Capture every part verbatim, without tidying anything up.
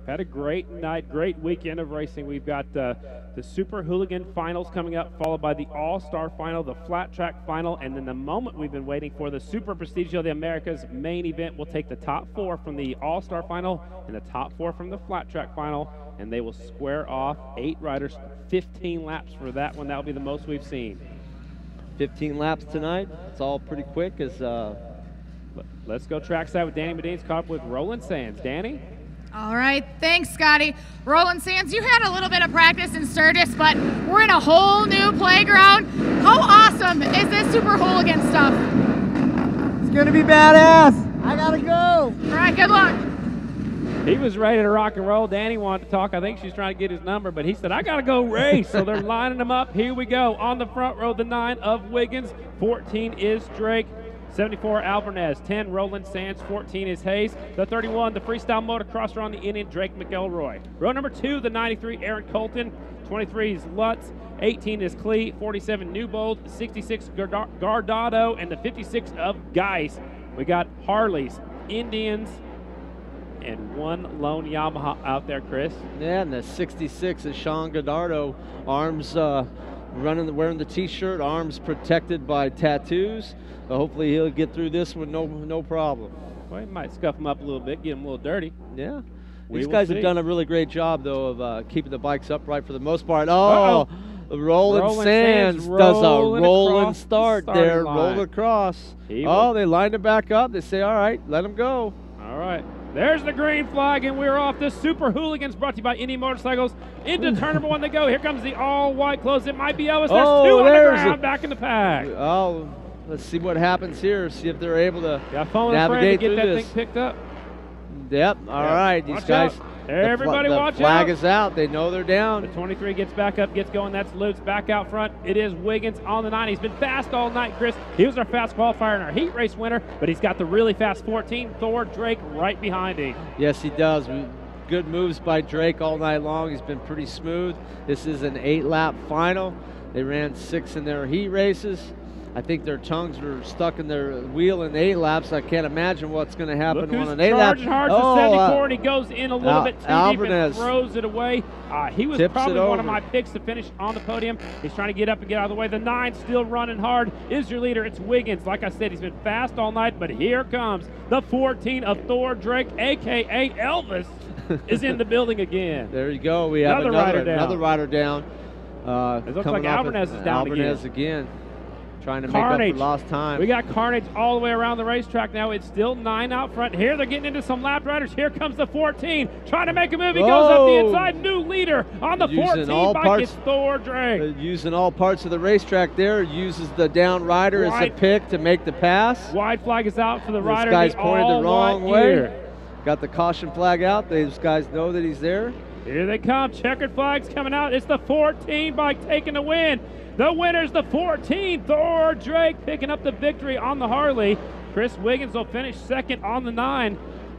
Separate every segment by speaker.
Speaker 1: Had a great night, great weekend of racing. We've got uh, the Super Hooligan Finals coming up, followed by the All-Star Final, the Flat Track Final, and then the moment we've been waiting for, the Super Prestigio of the Americas main event. Will take the top four from the All-Star Final and the top four from the Flat Track Final, and they will square off eight riders, fifteen laps for that one. That'll be the most we've seen.
Speaker 2: fifteen laps tonight. It's all pretty quick. As uh...
Speaker 1: Let's go trackside with Danny Medina's caught up with Roland Sands. Danny?
Speaker 3: All right, thanks, Scotty. Roland Sands, you had a little bit of practice in Sturgis, but we're in a whole new playground. How awesome is this Super Hooligan stuff?
Speaker 4: It's gonna be badass. I gotta go.
Speaker 3: All right, good luck.
Speaker 1: He was ready to rock and roll. Danny wanted to talk. I think she's trying to get his number, but he said, I got to go race. So they're lining them up. Here we go. On the front row, the nine of Wiggins. fourteen is Drake. seventy-four, Alvarez. ten, Roland Sands. fourteen is Hayes. The thirty-one, the freestyle motocrosser on the Indian, Drake McElroy. Row number two, the ninety-three, Aaron Colton. twenty-three is Lutz. eighteen is Clee. forty-seven, Newbold. sixty-six, Gardado. And the fifty-six of Geis. We got Harleys, Indians, and one lone Yamaha out there, Chris.
Speaker 2: Yeah, and the sixty-six is Sean Godardo. Arms uh, running, the, wearing the T-shirt, arms protected by tattoos. So hopefully he'll get through this with no no problem.
Speaker 1: Well, he might scuff him up a little bit, get him a little dirty.
Speaker 2: Yeah.
Speaker 1: We
Speaker 2: These
Speaker 1: will
Speaker 2: guys
Speaker 1: see.
Speaker 2: have done a really great job, though, of uh, keeping the bikes upright for the most part. Oh,
Speaker 1: Uh-oh.
Speaker 2: Roland,
Speaker 1: Roland
Speaker 2: Sands,
Speaker 1: Sands
Speaker 2: does a
Speaker 1: rolling
Speaker 2: rolling
Speaker 1: across the
Speaker 2: start
Speaker 1: starting
Speaker 2: there,
Speaker 1: line.
Speaker 2: roll across.
Speaker 1: He
Speaker 2: oh,
Speaker 1: will-
Speaker 2: they lined him back up. They say, all right, let him go.
Speaker 1: All right. There's the green flag, and we're off. The Super Hooligans brought to you by Indy Motorcycles. Into turn number one they go. Here comes the all-white clothes. It might be Elvis. There's
Speaker 2: Oh,
Speaker 1: two on the
Speaker 2: there's
Speaker 1: ground,
Speaker 2: a-
Speaker 1: back in the pack.
Speaker 2: Oh, let's see what happens here. See if they're able to
Speaker 1: Got phone a friend to
Speaker 2: navigate
Speaker 1: get
Speaker 2: through
Speaker 1: that
Speaker 2: this.
Speaker 1: thing picked up.
Speaker 2: Yep, all
Speaker 1: Yeah.
Speaker 2: right. These
Speaker 1: Watch
Speaker 2: guys,
Speaker 1: out.
Speaker 2: the fla-
Speaker 1: Everybody
Speaker 2: the
Speaker 1: watch
Speaker 2: flag
Speaker 1: out.
Speaker 2: is out. They know they're
Speaker 1: The
Speaker 2: down.
Speaker 1: twenty-three gets back up, gets going. That's Lutz back out front. It is Wiggins on the nine. He's been fast all night, Chris. He was our fast qualifier and our heat race winner, but he's got the really fast fourteen. Thor Drake right behind him.
Speaker 2: Yes, he does. Good moves by Drake all night long. He's been pretty smooth. This is an eight-lap final. They ran six in their heat races. I think their tongues were stuck in their wheel in eight laps. I can't imagine what's going to happen
Speaker 1: Look
Speaker 2: on
Speaker 1: who's
Speaker 2: an eight lap.
Speaker 1: charging hard to
Speaker 2: Oh,
Speaker 1: seventy-four,
Speaker 2: uh,
Speaker 1: and he goes in a little
Speaker 2: Al-
Speaker 1: bit too deep
Speaker 2: Alvarez.
Speaker 1: and throws it away. Uh, he was
Speaker 2: Tips
Speaker 1: probably
Speaker 2: it
Speaker 1: one of
Speaker 2: over.
Speaker 1: my picks to finish on the podium. He's trying to get up and get out of the way. The nine still running hard is your leader. It's Wiggins. Like I said, he's been fast all night, but here comes the fourteen of Thor Drake, a k a. Elvis, is in the building again.
Speaker 2: There you go. We have
Speaker 1: Another
Speaker 2: another
Speaker 1: rider down.
Speaker 2: another rider down. Uh,
Speaker 1: It looks
Speaker 2: coming
Speaker 1: like
Speaker 2: off
Speaker 1: Alvarez
Speaker 2: of-
Speaker 1: is down
Speaker 2: Alvarez again. Trying to
Speaker 1: Carnage.
Speaker 2: make up for lost time.
Speaker 1: We got Carnage all the way around the racetrack now. It's still nine out front. Here they're getting into some lap riders. Here comes the fourteen. Trying to make a move. He goes up the
Speaker 2: Whoa.
Speaker 1: inside. New leader on the
Speaker 2: Using
Speaker 1: fourteen
Speaker 2: all
Speaker 1: bike.
Speaker 2: parts-
Speaker 1: It's Thor Drake.
Speaker 2: Uh, using all parts of the racetrack there. Uses the down rider as a
Speaker 1: Wide-
Speaker 2: pick to make the pass.
Speaker 1: Wide flag is out for the
Speaker 2: This
Speaker 1: rider.
Speaker 2: guy's
Speaker 1: the
Speaker 2: pointed the wrong
Speaker 1: all-white
Speaker 2: way.
Speaker 1: gear.
Speaker 2: Got the caution flag out. These guys know that he's there.
Speaker 1: Here they come. Checkered flags coming out. It's the fourteen bike taking the win. The winner's the fourteen. Thor Drake picking up the victory on the Harley. Chris Wiggins will finish second on the nine.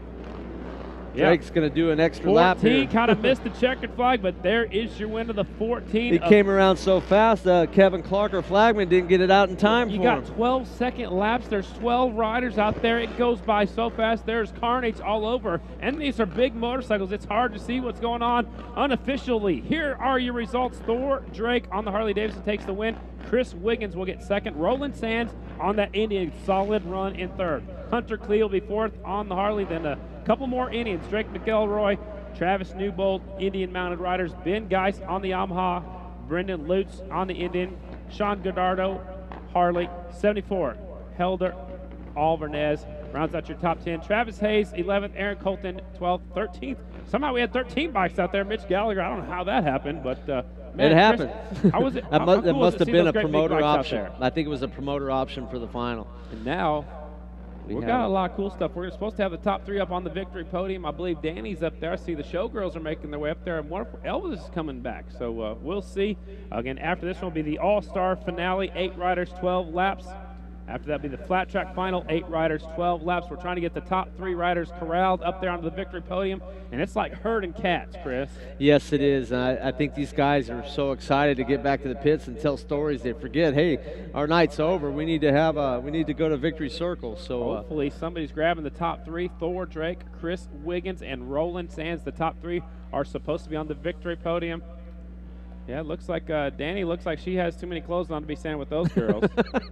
Speaker 1: Yeah.
Speaker 2: Drake's going to do an extra lap here.
Speaker 1: fourteen kind of missed the checkered flag, but there is your winner, the fourteen.
Speaker 2: He
Speaker 1: of-
Speaker 2: came around so fast, uh, Kevin Clark, our flagman, didn't get it out in time
Speaker 1: You
Speaker 2: for
Speaker 1: got
Speaker 2: him.
Speaker 1: twelve second laps. There's twelve riders out there. It goes by so fast. There's carnage all over. And these are big motorcycles. It's hard to see what's going on unofficially. Here are your results. Thor Drake on the Harley Davidson takes the win. Chris Wiggins will get second. Roland Sands on that Indian, solid run in third. Hunter Clee will be fourth on the Harley. Then a couple more Indians. Drake McElroy, Travis Newbold, Indian mounted riders. Ben Geis on the Yamaha. Brendan Lutz on the Indian. Sean Godardo, Harley. seventy-four, Helder Alvarez. Rounds out your top ten. Travis Hayes, eleventh. Aaron Colton, twelfth. thirteenth. Somehow we had thirteen bikes out there. Mitch Gallagher, I don't know how that happened, but uh, man,
Speaker 2: it happened.
Speaker 1: Chris, how was it?
Speaker 2: that
Speaker 1: how-
Speaker 2: must,
Speaker 1: how
Speaker 2: that
Speaker 1: cool was
Speaker 2: must
Speaker 1: it
Speaker 2: have
Speaker 1: to see
Speaker 2: been
Speaker 1: those
Speaker 2: a
Speaker 1: great big
Speaker 2: promoter
Speaker 1: bikes out
Speaker 2: option.
Speaker 1: there?
Speaker 2: I think it was a promoter option for the final.
Speaker 1: And now
Speaker 2: We
Speaker 1: we've
Speaker 2: have
Speaker 1: got a
Speaker 2: it.
Speaker 1: lot of cool stuff. We're supposed to have the top three up on the victory podium. I believe Danny's up there. I see the showgirls are making their way up there. And what if Elvis is coming back? So uh, we'll see. Again, after this one will be the all-star finale. Eight riders, twelve laps. After that, be the flat track final, eight riders, twelve laps. We're trying to get the top three riders corralled up there onto the victory podium, and it's like herding cats, Chris.
Speaker 2: Yes, it is. And I, I think these guys are so excited to get back to the pits and tell stories. They forget, hey, our night's over. We need to have a, we need to go to Victory Circle. So uh,
Speaker 1: hopefully somebody's grabbing the top three. Thor, Drake, Chris Wiggins, and Roland Sands. The top three are supposed to be on the victory podium. Yeah, it looks like uh, Danny looks like she has too many clothes on to be standing with those girls.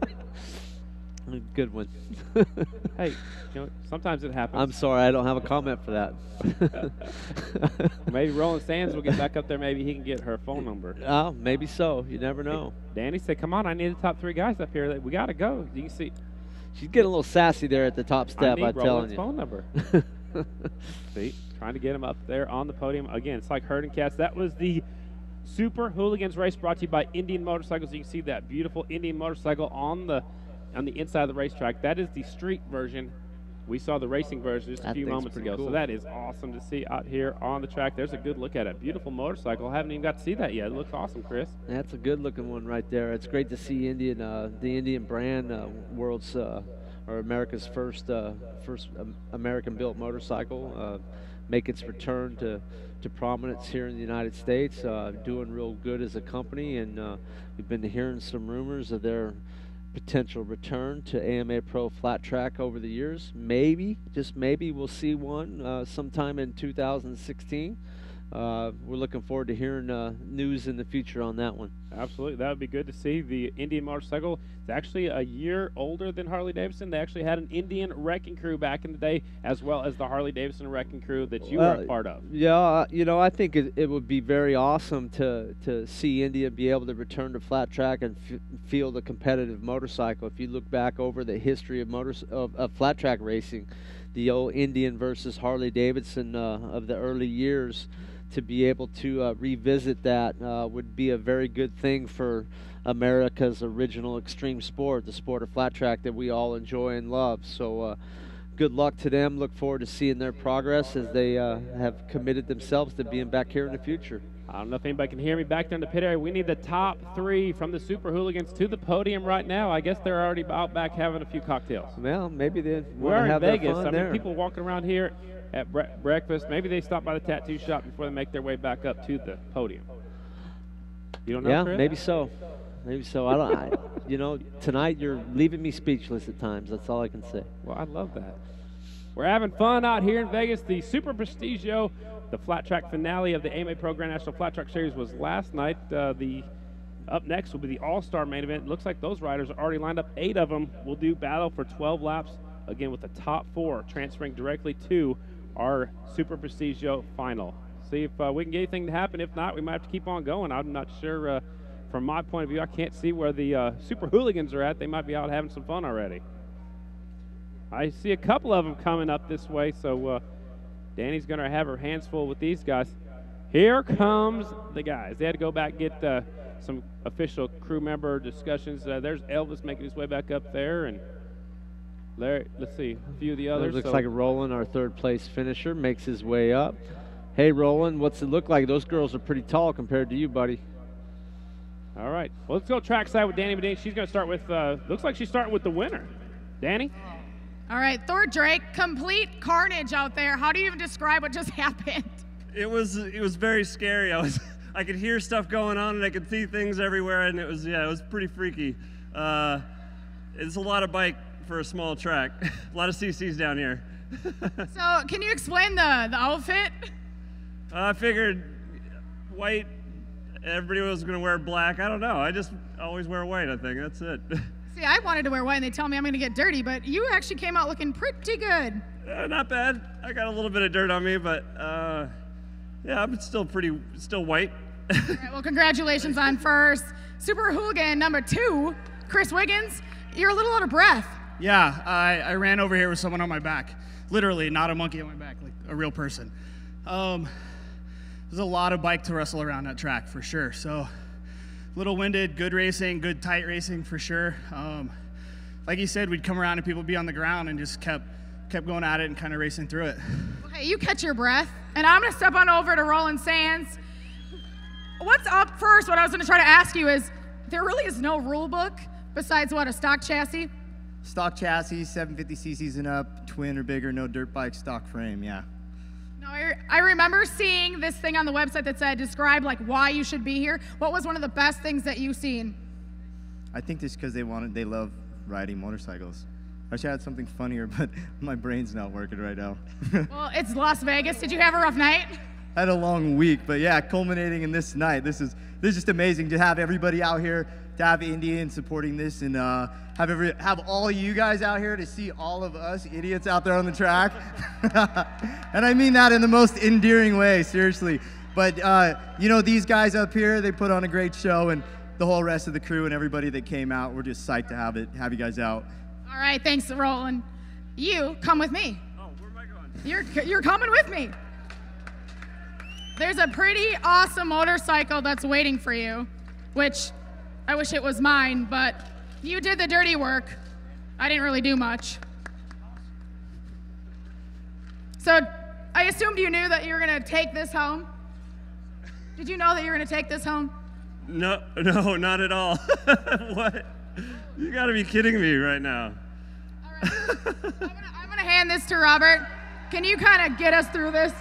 Speaker 2: Good one.
Speaker 1: Hey, you know, sometimes it happens.
Speaker 2: I'm sorry, I don't have a comment for that.
Speaker 1: Maybe Roland Sands will get back up there. Maybe he can get her phone number.
Speaker 2: Oh, maybe so. You never know.
Speaker 1: Hey, Danny said, come on, I need the top three guys up here. We got to go. You can see.
Speaker 2: She's getting a little sassy there at the top step,
Speaker 1: I need
Speaker 2: I'm
Speaker 1: Roland's
Speaker 2: telling you.
Speaker 1: phone number. See, trying to get him up there on the podium. Again, it's like herding cats. That was the Super Hooligans race brought to you by Indian Motorcycles. You can see that beautiful Indian motorcycle on the on the inside of the racetrack. That is the street version. We saw the racing version just a
Speaker 2: That
Speaker 1: few
Speaker 2: thing's
Speaker 1: moments
Speaker 2: pretty
Speaker 1: ago.
Speaker 2: cool.
Speaker 1: So that is awesome to see out here on the track. There's a good look at it. Beautiful motorcycle. I haven't even got to see that yet. It looks awesome, Chris.
Speaker 2: That's a good-looking one right there. It's great to see Indian, uh, the Indian brand, uh, world's uh, or America's first, uh, first um, American-built motorcycle, uh, make its return to, to prominence here in the United States. Uh, doing real good as a company, and uh, we've been hearing some rumors of their potential return to A M A Pro Flat Track over the years. Maybe, just maybe, we'll see one uh, sometime in two thousand sixteen. Uh, we're looking forward to hearing uh, news in the future on that one.
Speaker 1: Absolutely. That would be good to see. The Indian motorcycle is actually a year older than Harley Davidson. They actually had an Indian wrecking crew back in the day, as well as the Harley Davidson wrecking crew that you
Speaker 2: Uh,
Speaker 1: were a part of.
Speaker 2: Yeah, uh, you know, I think it, it would be very awesome to, to see India be able to return to flat track and f feel the competitive motorcycle. If you look back over the history of, motors of, of flat track racing, the old Indian versus Harley Davidson uh, of the early years, to be able to uh, revisit that uh, would be a very good thing for America's original extreme sport, the sport of flat track that we all enjoy and love. So uh, good luck to them. Look forward to seeing their progress as they uh, have committed themselves to being back here in the future.
Speaker 1: I don't know if anybody can hear me back there in the pit area. We need the top three from the Super Hooligans to the podium right now. I guess they're already out back having a few cocktails.
Speaker 2: Well, maybe they
Speaker 1: We're
Speaker 2: want to
Speaker 1: in
Speaker 2: have
Speaker 1: Vegas.
Speaker 2: their fun
Speaker 1: I mean,
Speaker 2: there.
Speaker 1: people walking around here at bre breakfast. Maybe they stop by the tattoo shop before they make their way back up to the podium. You don't know,
Speaker 2: Yeah,
Speaker 1: Chris?
Speaker 2: maybe so. Maybe so. I don't. I, you know, tonight you're leaving me speechless at times. That's all I can say.
Speaker 1: Well, I love that. We're having fun out here in Vegas. The Superprestigio, the flat track finale of the A M A Pro Grand National Flat Track Series was last night. Uh, the up next will be the All-Star main event. Looks like those riders are already lined up. Eight of them will do battle for twelve laps, again with the top four transferring directly to our Superprestigio final. See if uh, we can get anything to happen. If not, we might have to keep on going. I'm not sure. Uh, from my point of view, I can't see where the uh, Super Hooligans are at. They might be out having some fun already. I see a couple of them coming up this way, so uh, Danny's going to have her hands full with these guys. Here comes the guys. They had to go back and get uh, some official crew member discussions. Uh, there's Elvis making his way back up there, and there, let's see, a few of the others.
Speaker 2: It looks
Speaker 1: so
Speaker 2: like Roland, our third place finisher, makes his way up. Hey, Roland, what's it look like? Those girls are pretty tall compared to you, buddy.
Speaker 1: All right, well, let's go trackside with Danny Medina. She's going to start with, uh, looks like she's starting with the winner. Danny?
Speaker 3: All right, Thor Drake, complete carnage out there. How do you even describe what just happened?
Speaker 5: It was it was very scary. I was I could hear stuff going on and I could see things everywhere, and it was yeah it was pretty freaky. Uh, it's a lot of bike for a small track. A lot of C Cs down here.
Speaker 3: So, can you explain the the outfit?
Speaker 5: I figured white. Everybody was going to wear black. I don't know. I just always wear white. I think that's it.
Speaker 3: See, I wanted to wear white, and they tell me I'm going to get dirty, but you actually came out looking pretty good.
Speaker 5: Uh, not bad. I got a little bit of dirt on me, but uh, yeah, I'm still pretty, still white.
Speaker 3: All right, well, congratulations on first. Super Hooligan number two, Chris Wiggins. You're a little out of breath.
Speaker 6: Yeah, I, I ran over here with someone on my back. Literally, not a monkey on my back, like a real person. Um, there's a lot of bike to wrestle around that track, for sure. So, a little winded, good racing, good tight racing, for sure. Um, like you said, we'd come around and people would be on the ground and just kept kept going at it and kind of racing through it.
Speaker 3: Okay, you catch your breath, and I'm going to step on over to Roland Sands. What's up first, what I was going to try to ask you is, there really is no rule book besides, what, a stock chassis?
Speaker 4: Stock chassis, seven fifty c c's and up, twin or bigger, no dirt bike, stock frame, yeah.
Speaker 3: No, I, I remember seeing this thing on the website that said, describe like why you should be here. What was one of the best things that you've seen?
Speaker 4: I think just because they wanted, they love riding motorcycles. I wish I had something funnier, but my brain's not working right now.
Speaker 3: Well, it's Las Vegas. Did you have a rough night?
Speaker 4: I had a long week, but yeah, culminating in this night. This is this is just amazing to have everybody out here, to have Indian supporting this, and uh, have every have all you guys out here to see all of us idiots out there on the track. And I mean that in the most endearing way, seriously. But uh, you know, these guys up here, they put on a great show, and the whole rest of the crew and everybody that came out, we're just psyched to have it, have you guys out.
Speaker 3: All right, thanks, Roland. You come with me.
Speaker 5: Oh, where am I going?
Speaker 3: You're you're coming with me. There's a pretty awesome motorcycle that's waiting for you, which I wish it was mine, but you did the dirty work. I didn't really do much. So I assumed you knew that you were gonna take this home. Did you know that you were gonna take this home?
Speaker 5: No, no, not at all. What? You gotta be kidding me right now.
Speaker 3: All right, I'm gonna, I'm gonna hand this to Robert. Can you kind of get us through this?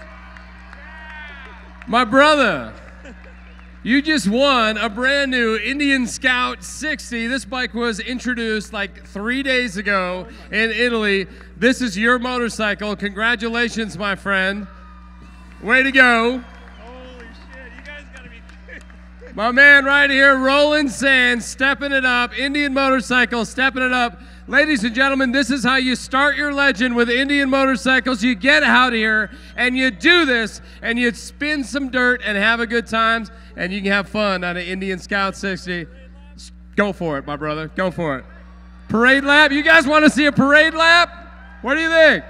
Speaker 7: My brother, you just won a brand new Indian Scout sixty. This bike was introduced like three days ago in Italy. This is your motorcycle. Congratulations, my friend. Way to go.
Speaker 5: Holy shit, you guys gotta be kidding.
Speaker 7: My man right here, Roland Sands, stepping it up. Indian motorcycle, stepping it up. Ladies and gentlemen, this is how you start your legend with Indian motorcycles. You get out here and you do this and you spin some dirt and have a good time and you can have fun on an Indian Scout sixty. Go for it, my brother. Go for it. Parade lap. You guys want to see a parade lap? What do you think?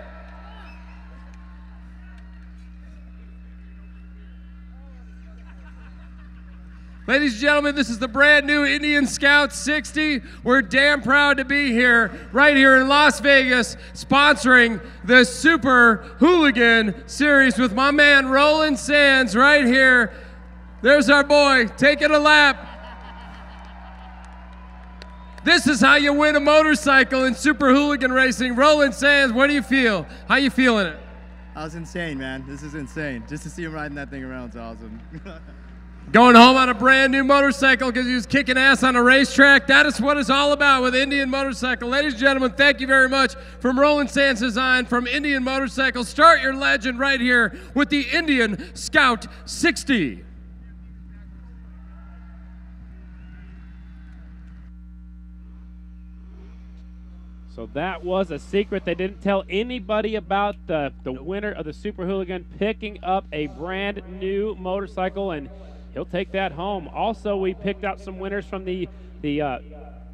Speaker 7: Ladies and gentlemen, this is the brand new Indian Scout sixty. We're damn proud to be here, right here in Las Vegas, sponsoring the Super Hooligan Series with my man Roland Sands right here. There's our boy, taking a lap. This is how you win a motorcycle in Super Hooligan Racing. Roland Sands, what do you feel? How you feeling it?
Speaker 4: That was insane, man. This is insane. Just to see him riding that thing around is awesome.
Speaker 7: Going home on a brand new motorcycle because he was kicking ass on a racetrack. That is what it's all about with Indian Motorcycle. Ladies and gentlemen, thank you very much from Roland Sands Design, from Indian Motorcycle. Start your legend right here with the Indian Scout sixty.
Speaker 1: So that was a secret. They didn't tell anybody about the, the winner of the Super Hooligan picking up a brand new motorcycle, and he'll take that home. Also, we picked out some winners from the, the uh,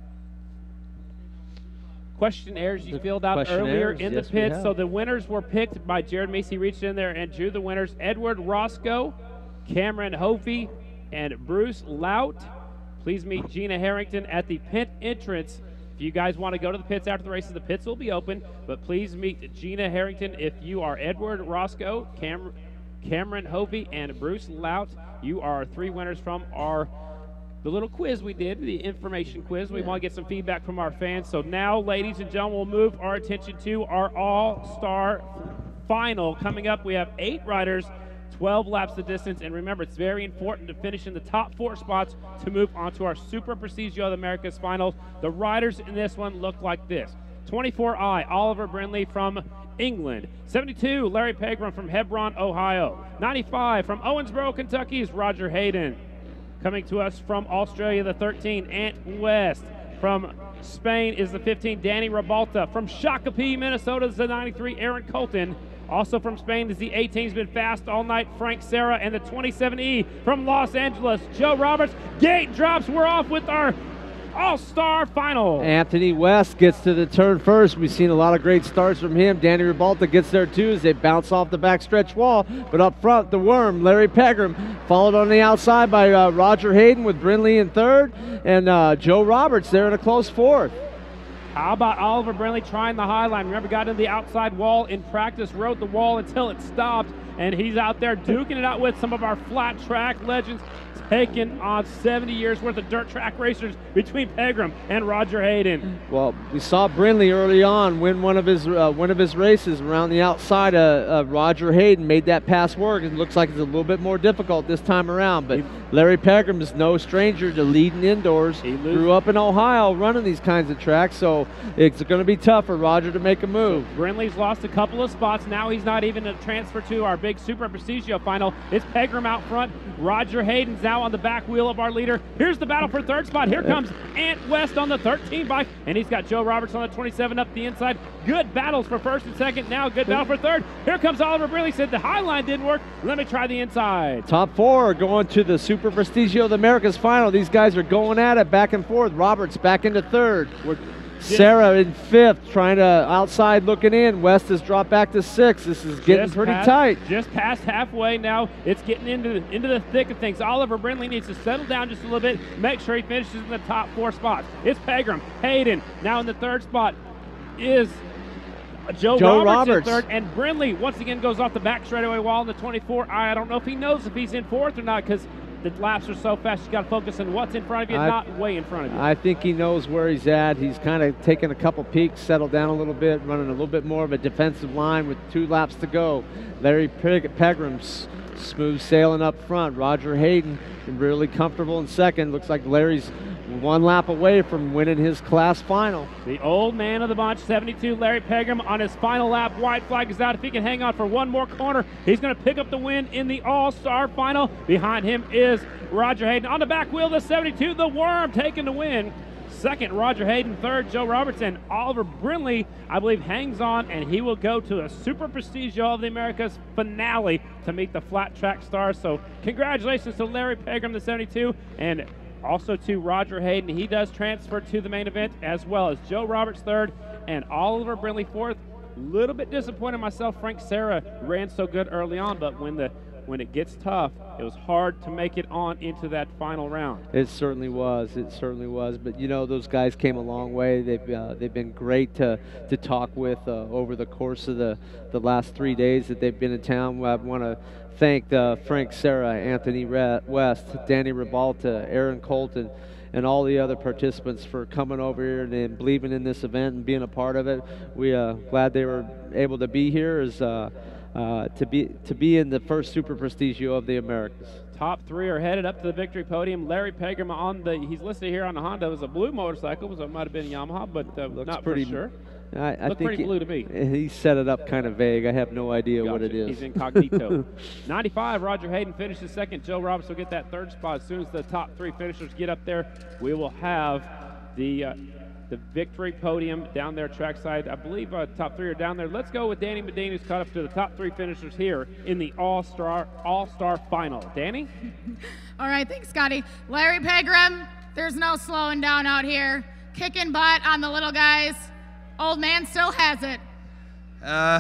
Speaker 1: questionnaires you
Speaker 2: The
Speaker 1: filled out earlier
Speaker 2: questionnaires,
Speaker 1: in
Speaker 2: yes,
Speaker 1: the
Speaker 2: we
Speaker 1: pits.
Speaker 2: have.
Speaker 1: So the winners were picked by Jared Macy, reached in there and drew the winners. Edward Roscoe, Cameron Hovey, and Bruce Lout. Please meet Gina Harrington at the pit entrance. If you guys want to go to the pits after the races, the pits will be open, but please meet Gina Harrington if you are Edward Roscoe, Cam Cameron Hovey, and Bruce Lout. You are three winners from our the little quiz we did, the information quiz. We want to get some feedback from our fans. So now, ladies and gentlemen, we'll move our attention to our all-star final. Coming up, we have eight riders, twelve laps the distance, and remember, it's very important to finish in the top four spots to move on to our Super Prestigio of the Americas finals. The riders in this one look like this. twenty-four I, Oliver Brindley from England. seventy-two, Larry Pegram from Hebron, Ohio. ninety-five, from Owensboro, Kentucky, is Roger Hayden. Coming to us from Australia, the thirteen, Ant West. From Spain is the fifteen, Danny Rabalta. From Shakopee, Minnesota is the ninety-three, Aaron Colton. Also from Spain is the eighteen, has been fast all night, Frank Serra, and the twenty-seven E from Los Angeles, Joe Roberts. Gate drops, we're off with our all-star final.
Speaker 2: Anthony West gets to the turn first. We've seen a lot of great starts from him. Danny Ribalta gets there too as they bounce off the backstretch wall. But up front, the worm, Larry Pegram, followed on the outside by uh, Roger Hayden with Brindley in third, and uh, Joe Roberts there in a close fourth.
Speaker 1: How about Oliver Brindley trying the high line? Remember, got into the outside wall in practice, rode the wall until it stopped, and he's out there duking it out with some of our flat track legends, taking on seventy years worth of dirt track racers between Pegram and Roger Hayden.
Speaker 2: Well, we saw Brindley early on win one of his uh, one of his races around the outside of uh, Roger Hayden, made that pass work. It looks like it's a little bit more difficult this time around, but Larry Pegram is no stranger to leading indoors. He grew up in Ohio running these kinds of tracks, so it's going to be tough for Roger to make a move.
Speaker 1: So Brindley's lost a couple of spots. Now he's not even a transfer to our big Super Prestigio final. It's Pegram out front. Roger Hayden's now on the back wheel of our leader. Here's the battle for third spot. Here comes Ant West on the thirteen bike, and he's got Joe Roberts on the twenty-seven up the inside. Good battles for first and second. Now good battle for third. Here comes Oliver Brindley. Said the high line didn't work. Let me try the inside.
Speaker 2: Top four going to the Super Prestigio of the Americas final. These guys are going at it back and forth. Roberts back into third. We're Sarah in fifth, trying to outside looking in. West has dropped back to sixth. This is getting
Speaker 1: just
Speaker 2: pretty
Speaker 1: past,
Speaker 2: tight.
Speaker 1: Just past halfway now. It's getting into the, into the thick of things. Oliver Brindley needs to settle down just a little bit, make sure he finishes in the top four spots. It's Pegram. Hayden now in the third spot is Joe,
Speaker 2: Joe
Speaker 1: Roberts,
Speaker 2: Roberts
Speaker 1: in third, and Brindley once again goes off the back straightaway wall in the twenty-four. I don't know if he knows if he's in fourth or not, because the laps are so fast, you got to focus on what's in front of you,
Speaker 2: I,
Speaker 1: not way in front of you.
Speaker 2: I think he knows where he's at. He's kind of taken a couple peaks, settled down a little bit, running a little bit more of a defensive line with two laps to go. Larry Pegram's smooth sailing up front. Roger Hayden really comfortable in second. Looks like Larry's one lap away from winning his class final.
Speaker 1: The old man of the bunch, seventy-two, Larry Pegram, on his final lap. White flag is out. If he can hang on for one more corner, he's going to pick up the win in the All-Star final. Behind him is Roger Hayden. On the back wheel, the seventy-two, the Worm, taking the win. Second, Roger Hayden. Third, Joe Roberts. And Oliver Brindley, I believe, hangs on, and he will go to a Super Prestigio of the Americas finale to meet the flat track stars. So congratulations to Larry Pegram, the seventy-two, and also to Roger Hayden. He does transfer to the main event, as well as Joe Roberts third and Oliver Brindley fourth. A little bit disappointed myself. Frank Serra ran so good early on, but when the when it gets tough, it was hard to make it on into that final round.
Speaker 2: It certainly was. It certainly was. But you know, those guys came a long way. They've uh, they've been great to to talk with uh, over the course of the the last three days that they've been in town. I want to thank uh, Frank Serra, Anthony West, Danny Ribalta, Aaron Colton, and all the other participants for coming over here and, and believing in this event and being a part of it. We uh, glad they were able to be here as uh, uh, to be to be in the first Super Prestigio of the Americas.
Speaker 1: Top three are headed up to the victory podium. Larry Pegram on the, he's listed here on the Honda. It was a blue motorcycle, so it might have been a Yamaha, but uh,
Speaker 2: Looks
Speaker 1: not
Speaker 2: pretty,
Speaker 1: for sure.
Speaker 2: I, I
Speaker 1: Looked
Speaker 2: think
Speaker 1: pretty
Speaker 2: he,
Speaker 1: blue to me.
Speaker 2: He set it up kind of vague. I have no idea
Speaker 1: Gotcha.
Speaker 2: what it is.
Speaker 1: He's incognito. ninety-five, Roger Hayden finishes second. Joe Roberts will get that third spot. As soon as the top three finishers get up there, we will have the uh, the victory podium down there trackside. I believe uh, top three are down there. Let's go with Danny Medina, who's caught up to the top three finishers here in the All-Star All-Star final. Danny?
Speaker 3: All right, thanks, Scotty. Larry Pegram, there's no slowing down out here. Kicking butt on the little guys. Old man still has it.
Speaker 8: Uh,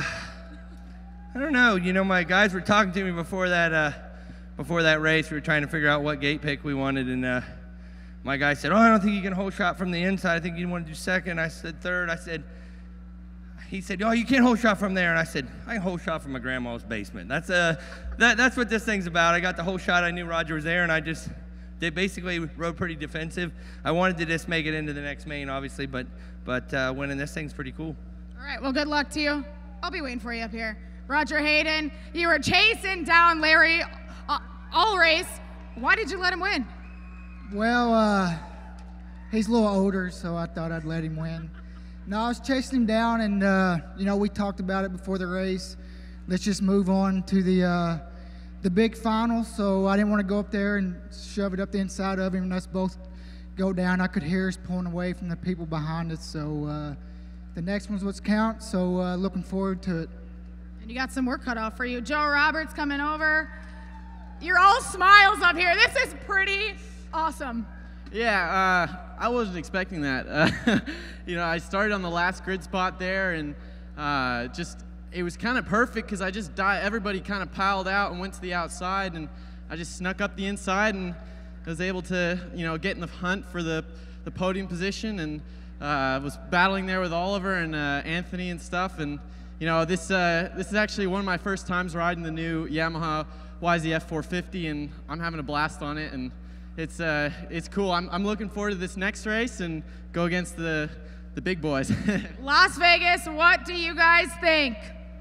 Speaker 8: I don't know. You know, my guys were talking to me before that uh, before that race. We were trying to figure out what gate pick we wanted, and uh, my guy said, "Oh, I don't think you can hold shot from the inside. I think you want to do second." I said third. I said, he said, "Oh, you can't hold shot from there." And I said, "I can hold shot from my grandma's basement." That's uh, that that's what this thing's about. I got the whole shot. I knew Roger was there, and I just they basically rode pretty defensive. I wanted to just make it into the next main, obviously, but but uh, winning this thing's pretty cool.
Speaker 3: All right, well, good luck to you. I'll be waiting for you up here. Roger Hayden, you were chasing down Larry uh, all race. Why did you let him win?
Speaker 9: Well, uh, he's a little older, so I thought I'd let him win. No, I was chasing him down, and, uh, you know, we talked about it before the race. Let's just move on to the uh, the big final, so I didn't want to go up there and shove it up the inside of him and us both go down. I could hear us pulling away from the people behind us, so uh, the next one's what's count, so uh, looking forward to it.
Speaker 3: And you got some work cut off for you. Joe Roberts coming over. You're all smiles up here. This is pretty awesome.
Speaker 10: Yeah, uh, I wasn't expecting that. Uh, you know, I started on the last grid spot there, and uh, just it was kind of perfect because I just died. Everybody kind of piled out and went to the outside, and I just snuck up the inside and was able to, you know, get in the hunt for the the podium position. And uh, was battling there with Oliver and uh, Anthony and stuff. And you know, this uh, this is actually one of my first times riding the new Yamaha Y Z F four fifty, and I'm having a blast on it. And it's uh, it's cool. I'm I'm looking forward to this next race and go against the the big boys.
Speaker 3: Las Vegas, what do you guys think?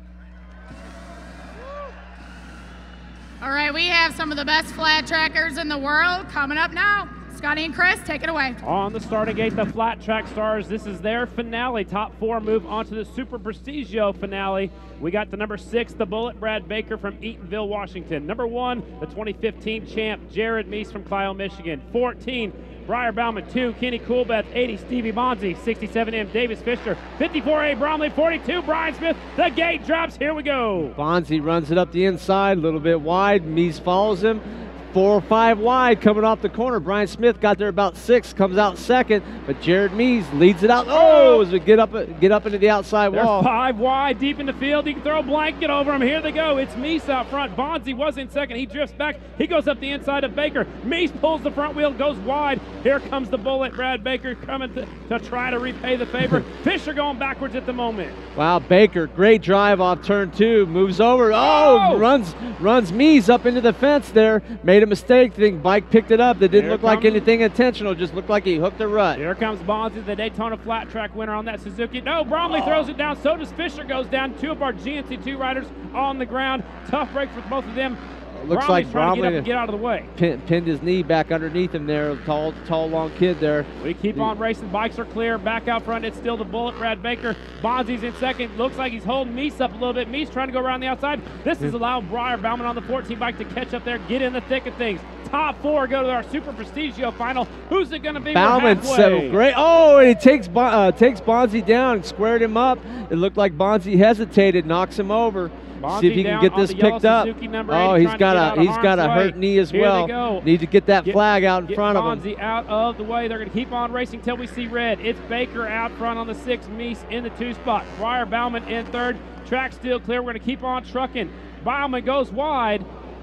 Speaker 3: All right, we have some of the best flat trackers in the world coming up now. Scotty and Chris, take it away.
Speaker 1: On the starting gate, the flat track stars. This is their finale. Top four move onto the Superprestigio finale. We got the number six, the Bullet, Brad Baker from Eatonville, Washington. Number one, the twenty fifteen champ, Jared Meese from Clio, Michigan. fourteen, Briar Bauman. two, Kenny Coolbeth. eighty, Stevie Bonzi. sixty-seven M, Davis Fisher. fifty-four A, Bromley. forty-two, Brian Smith. The gate drops. Here we go.
Speaker 2: Bonzi runs it up the inside, a little bit wide. Meese follows him. Four or five wide coming off the corner. Brian Smith got there about six, comes out second, but Jared Meese leads it out. Oh, as we get up get up into the outside
Speaker 1: They're
Speaker 2: wall.
Speaker 1: five wide deep in the field. He can throw a blanket over him. Here they go. It's Meese out front. Bonzi was in second. He drifts back. He goes up the inside of Baker. Meese pulls the front wheel, goes wide. Here comes the Bullet. Brad Baker coming to, to try to repay the favor. Fisher going backwards at the moment.
Speaker 2: Wow, Baker, great drive off turn two, moves over. Oh,
Speaker 1: Oh!
Speaker 2: runs runs Meese up into the fence there. Made a mistake. Think bike picked it up. That didn't
Speaker 1: Here
Speaker 2: look like
Speaker 1: comes-
Speaker 2: anything intentional. Just looked like he hooked a rut.
Speaker 1: Here comes Bonzi, the Daytona flat track winner on that Suzuki. No, Bromley throws it down. So does Fisher, goes down. Two of our G N C two riders on the ground. Tough break for both of them.
Speaker 2: Looks
Speaker 1: Bromley's
Speaker 2: like
Speaker 1: trying to get up
Speaker 2: Bromley
Speaker 1: and get out of the way.
Speaker 2: Pin, pinned his knee back underneath him there. Tall, tall, long kid there.
Speaker 1: We keep on racing. Bikes are clear. Back out front, it's still the Bullet, Brad Baker. Bonzi's in second. Looks like he's holding Meese up a little bit. Meese trying to go around the outside. This is allowing Briar Bauman on the fourteen bike to catch up there, get in the thick of things. Top four go to our Superprestigio final. Who's it going to be?
Speaker 2: Bauman so great. Oh, and he takes Bon- uh, takes Bonzi down, squared him up. It looked like Bonzi hesitated, knocks him over.
Speaker 1: Bonzi
Speaker 2: See if he can
Speaker 1: down
Speaker 2: get
Speaker 1: on
Speaker 2: this
Speaker 1: the yellow
Speaker 2: picked up.
Speaker 1: Suzuki number
Speaker 2: Oh,
Speaker 1: eight,
Speaker 2: he's
Speaker 1: trying to
Speaker 2: got
Speaker 1: get
Speaker 2: a
Speaker 1: out of
Speaker 2: he's got a
Speaker 1: harm's way.
Speaker 2: hurt knee as
Speaker 1: Here
Speaker 2: well.
Speaker 1: they go.
Speaker 2: Need to get that
Speaker 1: Get-
Speaker 2: flag out in
Speaker 1: Get
Speaker 2: front of him.
Speaker 1: Bonzi out of the way. They're going to keep on racing till we see red. It's Baker out front on the six, Meese in the two spot. Briar Bauman in third. Track still clear. We're going to keep on trucking. Bauman goes wide.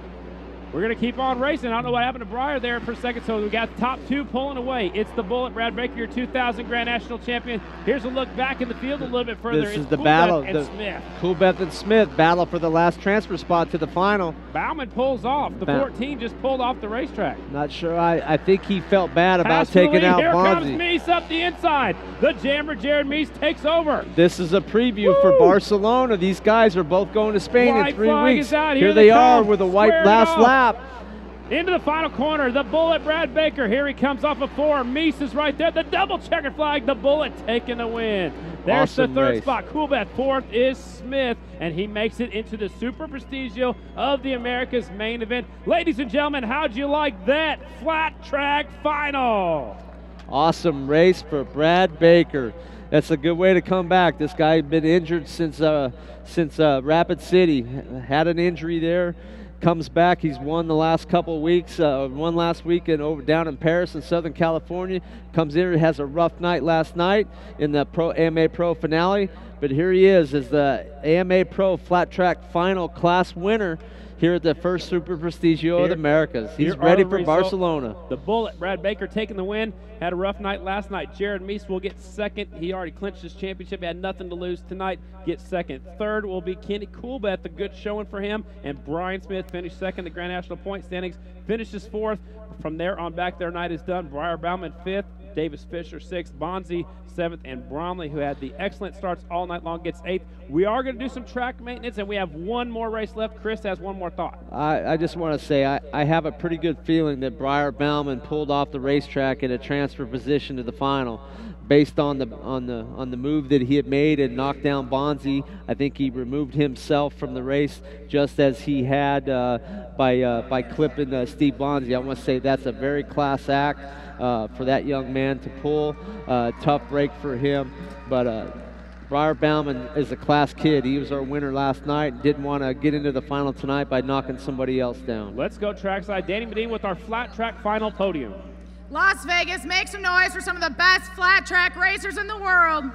Speaker 1: We're going to keep on racing. I don't know what happened to Briar there for a second, so we got the top two pulling away. It's the Bullet, Brad Baker, your two thousand Grand National Champion. Here's a look back in the field a little bit further.
Speaker 2: This is
Speaker 1: It's
Speaker 2: the
Speaker 1: Coolbeth
Speaker 2: battle.
Speaker 1: and
Speaker 2: The
Speaker 1: Smith.
Speaker 2: Coolbeth and Smith battle for the last transfer spot to the final.
Speaker 1: Bauman pulls off. The
Speaker 2: Ba-
Speaker 1: fourteen just pulled off the racetrack.
Speaker 2: Not sure. I, I think he felt bad about
Speaker 1: Pass to the
Speaker 2: taking
Speaker 1: lead.
Speaker 2: out
Speaker 1: Here comes
Speaker 2: Bonzi.
Speaker 1: Meese up the inside. The jammer, Jared Meese, takes over.
Speaker 2: This is a preview for
Speaker 1: Woo!
Speaker 2: Barcelona. These guys are both going to Spain
Speaker 1: White
Speaker 2: in three
Speaker 1: flag
Speaker 2: weeks.
Speaker 1: is out.
Speaker 2: Here,
Speaker 1: Here
Speaker 2: they
Speaker 1: they
Speaker 2: are
Speaker 1: come.
Speaker 2: with a white
Speaker 1: Squared it
Speaker 2: last
Speaker 1: off.
Speaker 2: lap.
Speaker 1: Into the final corner, the Bullet, Brad Baker. Here he comes off of four. Meese is right there. The double checkered flag, the Bullet taking the win. There's
Speaker 2: Awesome
Speaker 1: the third
Speaker 2: race.
Speaker 1: spot. Coolbeth. Fourth is Smith, and he makes it into the Superprestigio of the Americas main event. Ladies and gentlemen, how'd you like that flat track final?
Speaker 2: Awesome race for Brad Baker. That's a good way to come back. This guy had been injured since uh, since uh, Rapid City. Had an injury there. Comes back. He's won the last couple weeks. Uh, won last weekend over down in Paris in Southern California. Comes in. Has a rough night last night in the Pro A M A Pro finale. But here he is as the A M A Pro Flat Track Final class winner here at the first Superprestigio of
Speaker 1: Here-
Speaker 2: the Americas. He's
Speaker 1: here are
Speaker 2: ready
Speaker 1: the
Speaker 2: for
Speaker 1: results.
Speaker 2: Barcelona.
Speaker 1: The Bullet, Brad Baker taking the win. Had a rough night last night. Jared Meese will get second. He already clinched his championship. He had nothing to lose tonight. Get second. Third will be Kenny Coolbeth, a good showing for him. And Brian Smith finished second. The Grand National point standings finishes fourth. From there on back, their night is done. Briar Bauman fifth. Davis Fisher sixth. Bonzi seventh. And Bromley, who had the excellent starts all night long, gets eighth. We are going to do some track maintenance, and we have one more race left. Chris has one more thought.
Speaker 2: I, I just want to say I, I have a pretty good feeling that Briar Bauman pulled off the racetrack in a transfer position to the final, based on the on the on the move that he had made and knocked down Bonzi. I think he removed himself from the race just as he had uh, by uh, by clipping uh, Steve Bonzi. I want to say that's a very class act uh, for that young man to pull. Uh, tough break for him, but. Uh, Briar Bauman is a class kid. He was our winner last night. Didn't want to get into the final tonight by knocking somebody else down.
Speaker 1: Let's go trackside. Danny Medina with our flat track final podium.
Speaker 3: Las Vegas, make some noise for some of the best flat track racers in the world.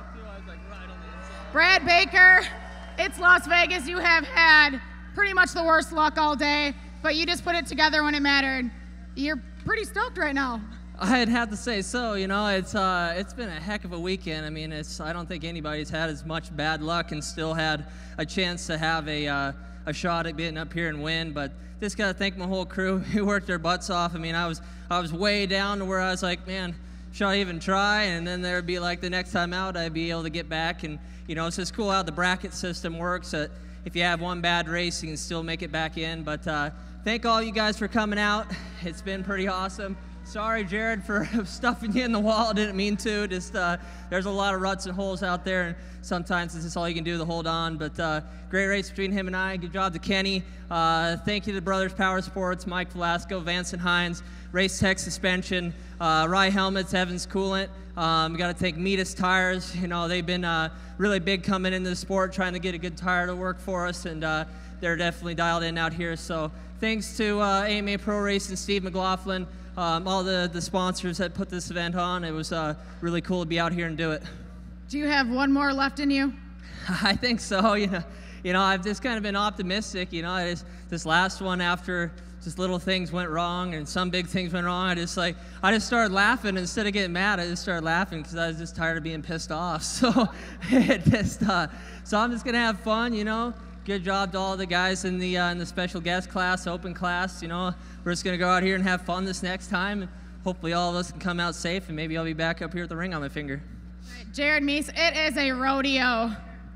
Speaker 3: Brad Baker, it's Las Vegas. You have had pretty much the worst luck all day, but you just put it together when it mattered. You're pretty stoked right now.
Speaker 11: I'd have to say so. You know, it's uh, it's been a heck of a weekend. I mean, it's I don't think anybody's had as much bad luck and still had a chance to have a uh, a shot at getting up here and win. But just gotta thank my whole crew who worked their butts off. I mean, I was I was way down to where I was like, man, should I even try? And then there'd be like the next time out, I'd be able to get back. And you know, it's just cool how the bracket system works. That if you have one bad race, you can still make it back in. But uh, thank all you guys for coming out. It's been pretty awesome. Sorry, Jared, for stuffing you in the wall. I didn't mean to. Just uh, there's a lot of ruts and holes out there, and sometimes it's just all you can do to hold on. But uh, great race between him and I. Good job to Kenny. Uh, thank you to Brothers Power Sports, Mike Velasco, Vance and Hines, Race Tech Suspension, uh, Rye Helmets, Evans Coolant. Um, we got to thank Metis Tires. You know, they've been uh, really big coming into the sport, trying to get a good tire to work for us, and uh, they're definitely dialed in out here. So thanks to uh, A M A Pro Racing, Steve McLaughlin. Um, all the, the sponsors that put this event on. It was uh, really cool to be out here and do it.
Speaker 3: Do you have one more left in you?
Speaker 11: I think so. You know, you know, I've just kind of been optimistic. You know, I just, this last one, after just little things went wrong and some big things went wrong, I just like I just started laughing instead of getting mad. I just started laughing because I was just tired of being pissed off. So it just uh, so I'm just gonna have fun. You know. Good job to all the guys in the uh, in the special guest class, open class. You know, we're just gonna go out here and have fun this next time, and hopefully all of us can come out safe, and maybe I'll be back up here with the ring on my finger.
Speaker 3: All right, Jared Meese, it is a rodeo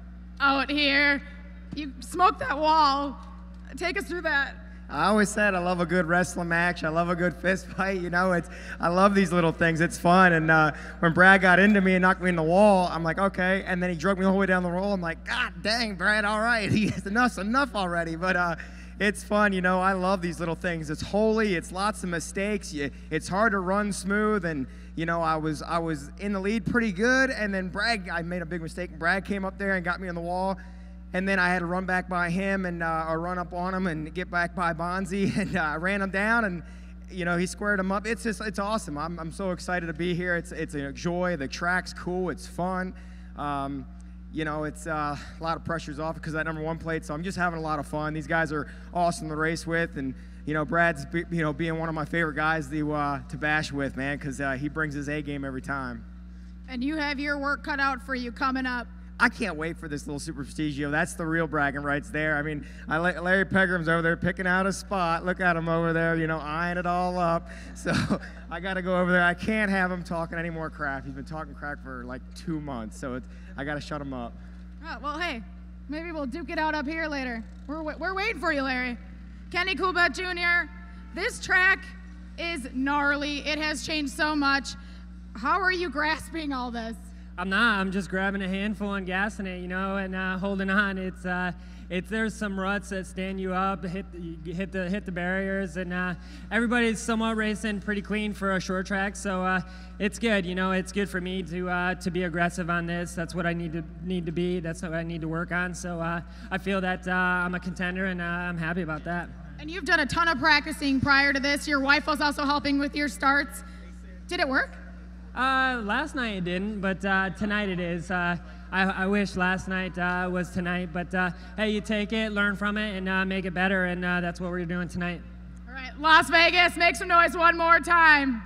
Speaker 3: out here. You smoked that wall. Take us through that.
Speaker 4: I always said I love a good wrestling match. I love a good fist fight. You know, it's I love these little things. It's fun. And uh, when Brad got into me and knocked me in the wall, I'm like, okay. And then he drug me the whole way down the roll. I'm like, God dang, Brad, all right. He enough's enough already. But uh, it's fun. You know, I love these little things. It's holy. It's lots of mistakes. You, it's hard to run smooth. And you know, I was I was in the lead pretty good. And then Brad, I made a big mistake. Brad came up there and got me on the wall. And then I had to run back by him and uh, or run up on him and get back by Bonzi, and I uh, ran him down, and you know he squared him up. It's just it's awesome. I'm I'm so excited to be here. It's it's a joy. The track's cool. It's fun. Um, you know it's uh, a lot of pressure's off because that number one plate. So I'm just having a lot of fun. These guys are awesome to race with, and you know Brad's be, you know being one of my favorite guys to uh, to bash with, man, because uh, he brings his A game every time.
Speaker 3: And you have your work cut out for you coming up.
Speaker 4: I can't wait for this little Superprestigio. That's the real bragging rights there. I mean, I, Larry Pegram's over there picking out a spot. Look at him over there, you know, eyeing it all up. So I got to go over there. I can't have him talking any more crap. He's been talking crap for like two months, so it's, I got to shut him up.
Speaker 3: Oh, well, hey, maybe we'll duke it out up here later. We're, we're waiting for you, Larry. Kenny Coolbet Junior, this track is gnarly. It has changed so much. How are you grasping all this?
Speaker 12: I'm not. I'm just grabbing a handful and gassing it, you know, and uh, holding on. It's uh, it's there's some ruts that stand you up, hit you hit the hit the barriers, and uh, everybody's somewhat racing pretty clean for a short track, so uh, it's good. You know, it's good for me to uh, to be aggressive on this. That's what I need to need to be. That's what I need to work on. So uh, I feel that uh, I'm a contender, and uh, I'm happy about that.
Speaker 3: And you've done a ton of practicing prior to this. Your wife was also helping with your starts. Did it work?
Speaker 12: Uh, last night it didn't, but uh, tonight it is. Uh, I, I wish last night uh, was tonight, but uh, hey, you take it, learn from it, and uh, make it better, and uh, that's what we're doing tonight.
Speaker 3: All right, Las Vegas, make some noise one more time.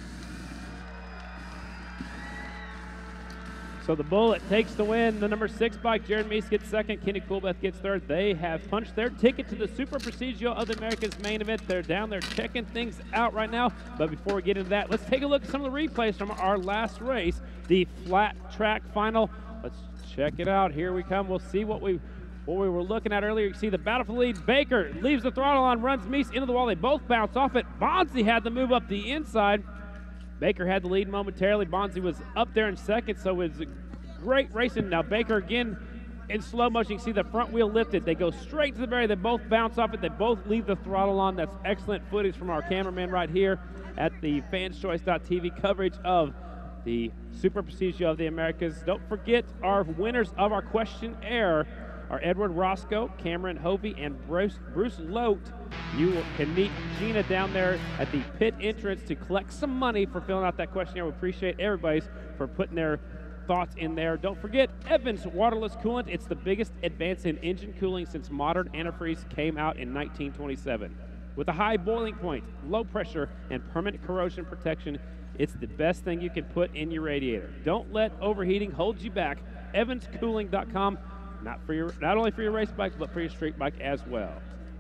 Speaker 1: So the Bullet takes the win. The number six bike, Jared Meese gets second. Kenny Coolbeth gets third. They have punched their ticket to the Superprestigio of the Americas main event. They're down there checking things out right now. But before we get into that, let's take a look at some of the replays from our last race, the flat track final. Let's check it out. Here we come. We'll see what we what we were looking at earlier. You can see the battle for the lead. Baker leaves the throttle on, runs Meese into the wall. They both bounce off it. Bonzi had the move up the inside. Baker had the lead momentarily. Bonzi was up there in second, so it was great racing. Now Baker again in slow motion. You can see the front wheel lifted. They go straight to the barrier. They both bounce off it. They both leave the throttle on. That's excellent footage from our cameraman right here at the fans choice dot T V coverage of the Superprestigio of the Americas. Don't forget our winners of our questionnaire are Edward Roscoe, Cameron Hovey, and Bruce, Bruce Lote. You can meet Gina down there at the pit entrance to collect some money for filling out that questionnaire. We appreciate everybody's for putting their thoughts in there. Don't forget Evans waterless coolant. It's the biggest advance in engine cooling since modern antifreeze came out in nineteen twenty-seven. With a high boiling point, low pressure, and permanent corrosion protection, it's the best thing you can put in your radiator. Don't let overheating hold you back. evans cooling dot com, not for your, not only for your race bike, but for your street bike as well.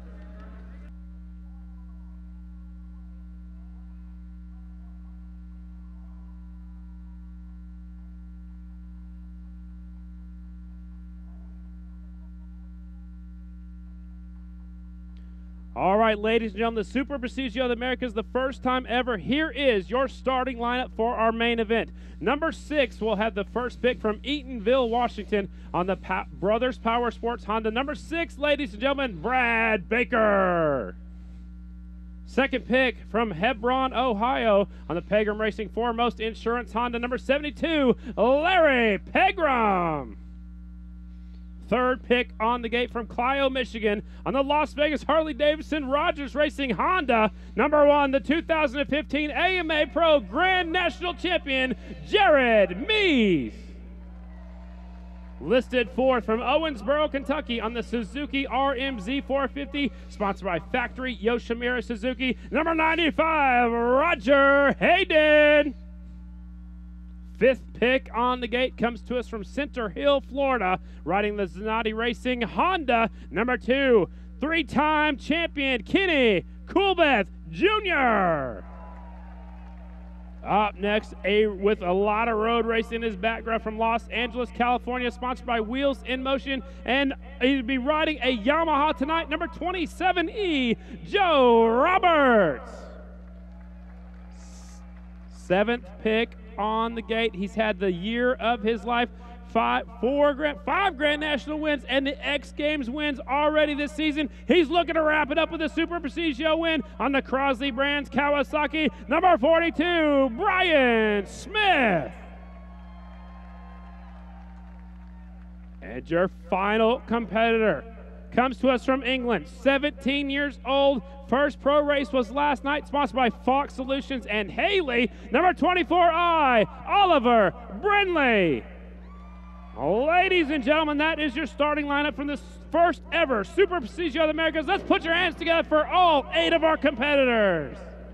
Speaker 1: All right, ladies and gentlemen, the Superprestigio of the Americas, the first time ever. Here is your starting lineup for our main event. Number six will have the first pick from Eatonville, Washington on the pa Brothers Power Sports Honda. Number six, ladies and gentlemen, Brad Baker. Second pick from Hebron, Ohio on the Pegram Racing Foremost Insurance Honda. Number seventy-two, Larry Pegram. Third pick on the gate from Clio, Michigan on the Las Vegas Harley-Davidson Rogers Racing Honda. Number one, the two thousand fifteen A M A Pro Grand National Champion, Jared Meese. Listed fourth from Owensboro, Kentucky on the Suzuki R M Z four fifty, sponsored by Factory Yoshimura Suzuki. Number ninety-five, Roger Hayden. Fifth pick on the gate comes to us from Center Hill, Florida, riding the Zanatti Racing Honda. Number two, three-time champion Kenny Coolbeth Junior Up next, a with a lot of road racing in his background from Los Angeles, California, sponsored by Wheels in Motion, and he'll be riding a Yamaha tonight, number twenty-seven E, Joe Roberts. Seventh pick on the gate. He's had the year of his life. Five, four grand, five Grand National wins and the X Games wins already this season. He's looking to wrap it up with a Super Prestigio win on the Crosley Brands Kawasaki. Number forty-two, Brian Smith. And your final competitor comes to us from England, seventeen years old. First pro race was last night, sponsored by Fox Solutions and Haley. Number twenty-four I, Oliver Brindley. Ladies and gentlemen, that is your starting lineup from this first ever Super Prestigio of the Americas. Let's put your hands together for all eight of our competitors.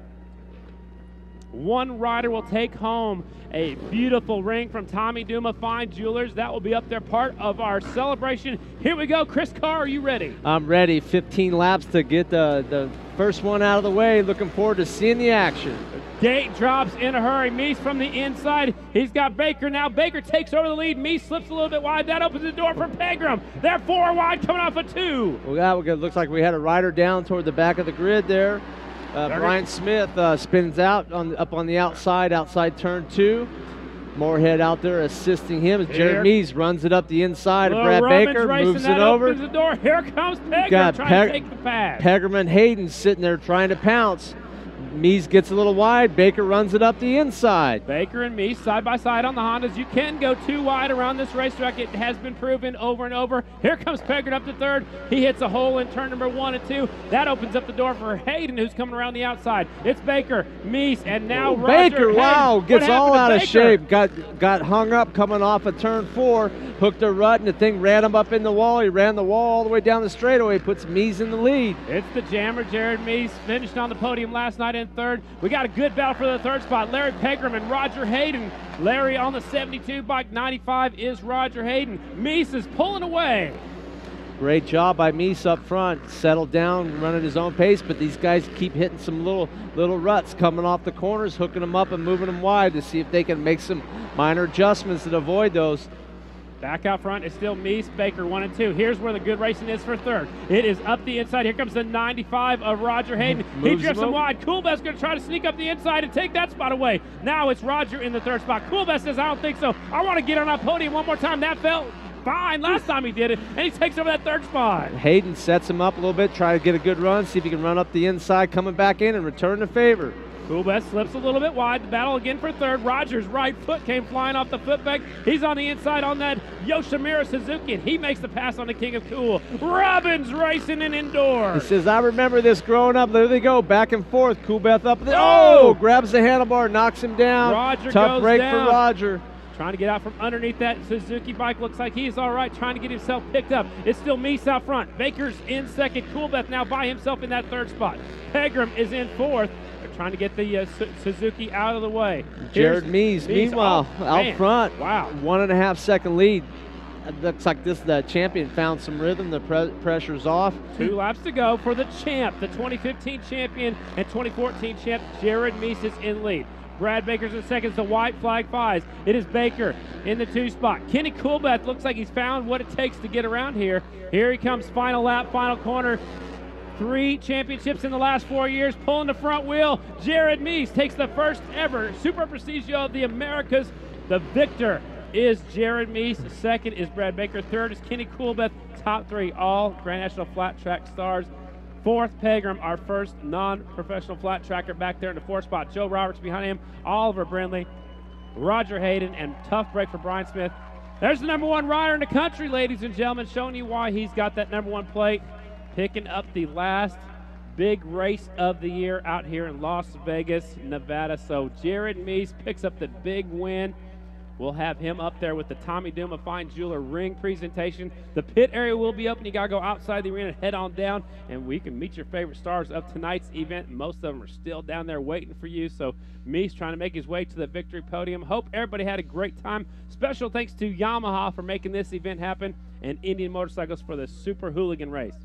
Speaker 1: One rider will take home a beautiful ring from Tommy Duma Fine Jewelers. That will be up there, part of our celebration. Here we go. Chris Carr, are you ready?
Speaker 2: I'm ready. fifteen laps to get the, the first one out of the way. Looking forward to seeing the action.
Speaker 1: Gate drops in a hurry. Meese from the inside. He's got Baker now. Baker takes over the lead. Meese slips a little bit wide. That opens the door for Pegram. They're four wide coming off of two.
Speaker 2: Well, that looks like we had a rider down toward the back of the grid there. Uh, Brian Smith uh, spins out on up on the outside, outside turn two. Moorhead out there assisting him as Jared Meese runs it up the inside of Brad Baker, moves it over.
Speaker 1: Opens the door. Here comes Pegram
Speaker 2: Got
Speaker 1: trying
Speaker 2: Pe
Speaker 1: to take the pass.
Speaker 2: Pegram and Hayden sitting there trying to pounce. Meese gets a little wide. Baker runs it up the inside.
Speaker 1: Baker and Meese side by side on the Hondas. You can go too wide around this racetrack. It has been proven over and over. Here comes Pegram up to third. He hits a hole in turn number one and two. That opens up the door for Hayden, who's coming around the outside. It's Baker, Meese, and now
Speaker 2: oh,
Speaker 1: Roger
Speaker 2: Baker,
Speaker 1: Hayden.
Speaker 2: wow, gets all out of
Speaker 1: Baker?
Speaker 2: shape. Got got hung up coming off of turn four. Hooked a rut, and the thing ran him up in the wall. He ran the wall all the way down the straightaway. Puts Meese in the lead.
Speaker 1: It's the jammer, Jared Meese, finished on the podium last night in third. We got a good battle for the third spot. Larry Pegram and Roger Hayden. Larry on the seventy-two bike, ninety-five is Roger Hayden. Meese is pulling away.
Speaker 2: Great job by Meese up front. Settled down, running his own pace, but these guys keep hitting some little little ruts coming off the corners, hooking them up and moving them wide to see if they can make some minor adjustments to avoid those.
Speaker 1: Back out front is still Meese, Baker, one and two. Here's where the good racing is for third. It is up the inside. Here comes the ninety-five of Roger Hayden. He drifts him wide. Coolbeth's going to try to sneak up the inside and take that spot away. Now it's Roger in the third spot. Coolbeth says, I don't think so. I want to get on that podium one more time. That felt fine last time he did it, and he takes over that third spot.
Speaker 2: Hayden sets him up a little bit, try to get a good run, see if he can run up the inside, coming back in and return the favor.
Speaker 1: Coolbeth slips a little bit wide. The battle again for third. Rogers' right foot came flying off the footpeg. He's on the inside on that Yoshimura Suzuki, and he makes the pass on the King of Cool. Robbins racing in indoor.
Speaker 2: He says, I remember this growing up. There they go, back and forth. Coolbeth up. The, oh! oh! Grabs the handlebar, knocks him down.
Speaker 1: Roger
Speaker 2: Tough
Speaker 1: goes
Speaker 2: break
Speaker 1: down.
Speaker 2: for Roger.
Speaker 1: trying to get out from underneath that Suzuki bike. Looks like he's all right, trying to get himself picked up. It's still Meese out front. Baker's in second. Coolbeth now by himself in that third spot. Pegram is in fourth. They're trying to get the uh, Su Suzuki out of the way.
Speaker 2: Jared Meese, meanwhile,
Speaker 1: oh,
Speaker 2: out
Speaker 1: man.
Speaker 2: front.
Speaker 1: Wow.
Speaker 2: One and a half second lead. It looks like this the champion found some rhythm. The pre pressure's off.
Speaker 1: Two laps to go for the champ, the twenty fifteen champion and twenty fourteen champ. Jared Meese is in lead. Brad Baker's in second. The white flag flies. It is Baker in the two spot. Kenny Coolbeth looks like he's found what it takes to get around here. Here he comes, final lap, final corner. Three championships in the last four years, pulling the front wheel. Jared Meese takes the first ever Super Prestigio of the Americas. The victor is Jared Meese. Second is Brad Baker. Third is Kenny Coolbeth. Top three, all Grand National Flat Track stars. Fourth, Pegram, our first non-professional flat tracker back there in the fourth spot. Joe Roberts behind him. Oliver Brindley, Roger Hayden, and tough break for Brian Smith. There's the number one rider in the country, ladies and gentlemen, showing you why he's got that number one plate. Picking up the last big race of the year out here in Las Vegas, Nevada. So Jared Meese picks up the big win. We'll have him up there with the Tommy Duma Fine Jeweler ring presentation. The pit area will be open. You got to go outside the arena, head on down, and we can meet your favorite stars of tonight's event. Most of them are still down there waiting for you. So Meese trying to make his way to the victory podium. Hope everybody had a great time. Special thanks to Yamaha for making this event happen and Indian Motorcycles for the Super Hooligan race.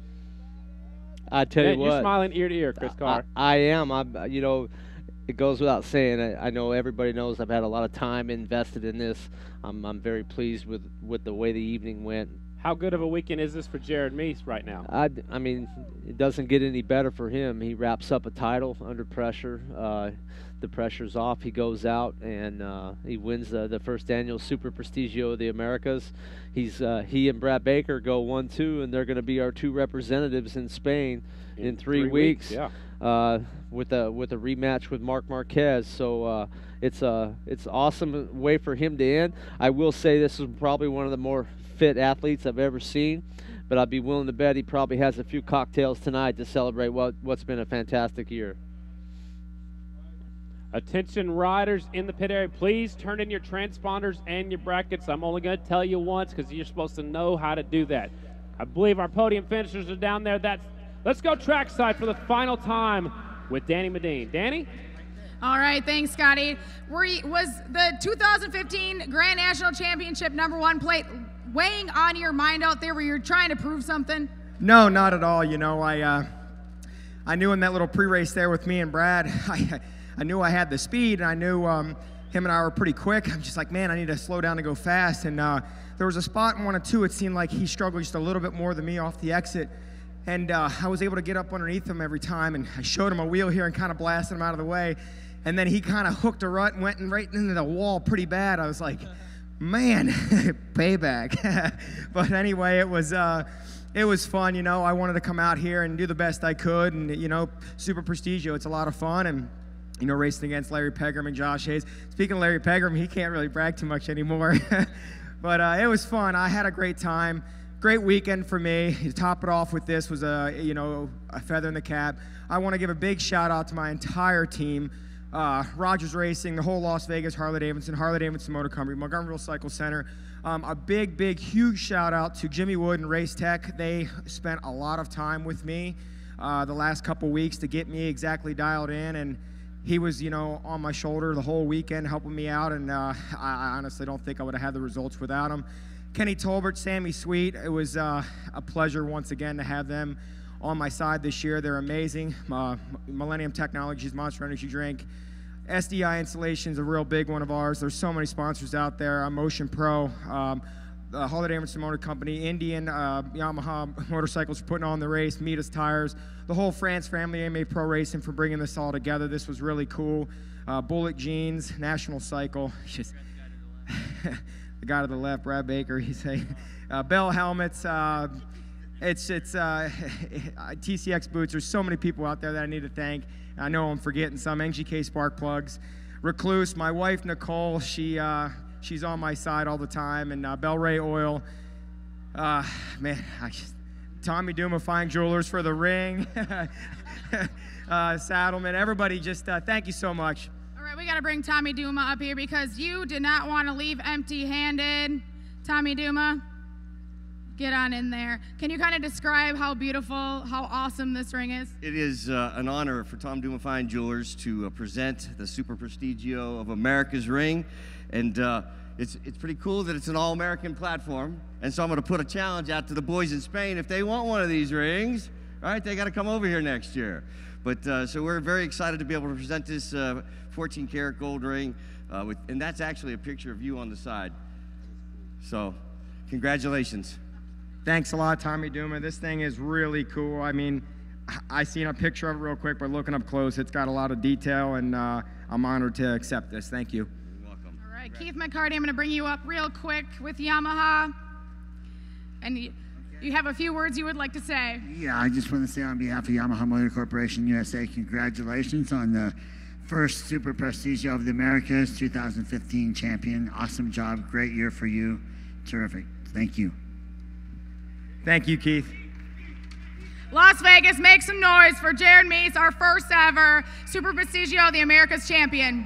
Speaker 2: I tell
Speaker 1: Man,
Speaker 2: you what.
Speaker 1: You're smiling ear to ear, Chris Carr.
Speaker 2: I, I am. I'm, you know, it goes without saying. I, I know everybody knows I've had a lot of time invested in this. I'm, I'm very pleased with, with the way the evening went.
Speaker 1: How good of a weekend is this for Jared Meese right now?
Speaker 2: I, I mean, it doesn't get any better for him. He wraps up a title under pressure. Uh, the pressure's off. He goes out and uh, he wins the, the first annual Super Prestigio of the Americas. He's uh, he and Brad Baker go one two, and they're going to be our two representatives in Spain in, in three, three weeks.
Speaker 1: weeks. Yeah.
Speaker 2: Uh, with a with a rematch with Marc Marquez. So uh, it's a it's an awesome way for him to end. I will say this is probably one of the more fit athletes I've ever seen, but I'd be willing to bet he probably has a few cocktails tonight to celebrate what what's been a fantastic year.
Speaker 1: Attention riders in the pit area, please turn in your transponders and your brackets. I'm only going to tell you once because you're supposed to know how to do that. I believe our podium finishers are down there. That's let's go trackside for the final time with Danny Medine. Danny?
Speaker 3: All right, thanks, Scotty. Were you, was the two thousand fifteen Grand National Championship number one plate weighing on your mind out there where you're trying to prove something?
Speaker 13: No, not at all. You know, I uh, I knew in that little pre-race there with me and Brad, I, I knew I had the speed, and I knew um, him and I were pretty quick. I'm just like, man, I need to slow down and go fast. And uh, there was a spot in one and two, it seemed like he struggled just a little bit more than me off the exit. And uh, I was able to get up underneath him every time, and I showed him a wheel here and kind of blasted him out of the way. And then he kind of hooked a rut and went in right into the wall pretty bad. I was like, man, payback. But anyway, it was uh, it was fun. You know, I wanted to come out here and do the best I could, and you know, Super Prestigio, it's a lot of fun, and you know, racing against Larry Pegram and Josh Hayes. Speaking of Larry Pegram, he can't really brag too much anymore. But uh, it was fun. I had a great time. Great weekend for me. To top it off with this was a you know a feather in the cap. I want to give a big shout out to my entire team. Uh, Rogers Racing, the whole Las Vegas Harley Davidson, Harley Davidson Motor Company, Montgomeryville Cycle Center. Um, a big, big, huge shout out to Jimmy Wood and Race Tech. They spent a lot of time with me uh, the last couple weeks to get me exactly dialed in, and he was, you know, on my shoulder the whole weekend helping me out, and uh, I, I honestly don't think I would have had the results without him. Kenny Tolbert, Sammy Sweet, it was uh, a pleasure once again to have them on my side this year. They're amazing. Uh, Millennium Technologies, Monster Energy Drink, S D I Installations, a real big one of ours. There's so many sponsors out there. Uh, Motion Pro, um, the Harley Davidson Motor Company, Indian, uh, Yamaha Motorcycles for putting on the race, Mitas Tires, the whole France family, A M A Pro Racing for bringing this all together. This was really cool. Uh, Bullet Jeans, National Cycle. Just the guy to the left, Brad Baker, he's a uh, Bell Helmets. Uh, It's, it's uh, T C X Boots. There's so many people out there that I need to thank. I know I'm forgetting some. N G K Spark Plugs. Recluse, my wife, Nicole, she, uh, she's on my side all the time. And uh, Bel-Ray Oil. Uh, man, I just, Tommy Duma Fine Jewelers for the ring. uh, Saddleman, everybody just uh, thank you so much.
Speaker 3: All right, we got to bring Tommy Duma up here because you did not want to leave empty-handed. Tommy Duma, get on in there. Can you kind of describe how beautiful, how awesome this ring is?
Speaker 14: It is uh, an honor for Tom Duma Fine Jewelers to uh, present the Superprestigio of America's ring. And uh, it's, it's pretty cool that it's an all-American platform. And so I'm going to put a challenge out to the boys in Spain. If they want one of these rings, right, they got to come over here next year. But uh, so we're very excited to be able to present this uh, fourteen karat gold ring. Uh, with, and that's actually a picture of you on the side. So congratulations.
Speaker 13: Thanks a lot, Tommy Duma. This thing is really cool. I mean, I seen a picture of it real quick, but looking up close, it's got a lot of detail, and uh, I'm honored to accept this. Thank you.
Speaker 14: You're welcome.
Speaker 3: All right, Keith McCarty, I'm going to bring you up real quick with Yamaha. And you, you have a few words you would like to say.
Speaker 15: Yeah, I just want to say on behalf of Yamaha Motor Corporation U S A, congratulations on the first Super Prestigio of the Americas two thousand fifteen champion. Awesome job. Great year for you. Terrific. Thank you.
Speaker 13: Thank you, Keith.
Speaker 3: Las Vegas, make some noise for Jared Meese, our first ever Super Prestigio of the Americas champion.